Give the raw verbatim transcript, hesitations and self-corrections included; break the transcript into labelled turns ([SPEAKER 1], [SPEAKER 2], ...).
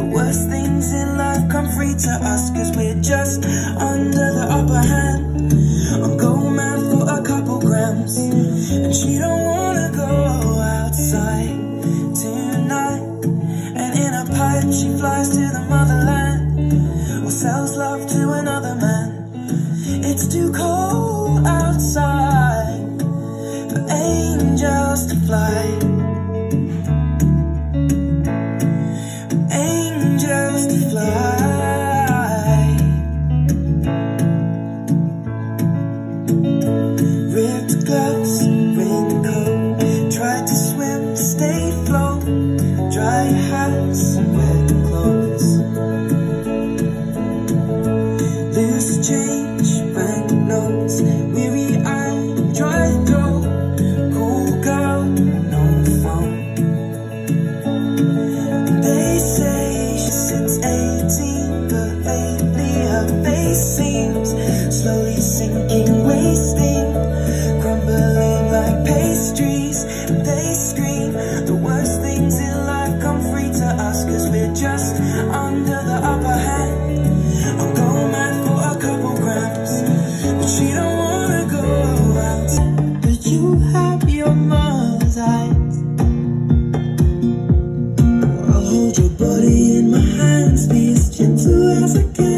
[SPEAKER 1] worst things in life come free to us, cause we're just under the upper hand. I'll go mad for a couple grams, and she don't wanna go outside tonight. And in a pipe she flies to the motherland, or sells love to another man. It's too cold outside for angels to fly, angels to fly. Ripped gloves, raincoat, tried to swim to stay afloat. Dry house and wet clothes, loose change, bank notes, weary eye, dry throat, cool girl, no phone. They say she sits eighteen, but lately her face seems slowly sinking, wasting, crumbling like pastries. And they scream the worst things in life come free to us, cause we're just under the upper hand. I'll go mad for a couple grams, but she don't wanna go out. But you have your mother's eyes. I'll hold your body in my hands, be as gentle as I can.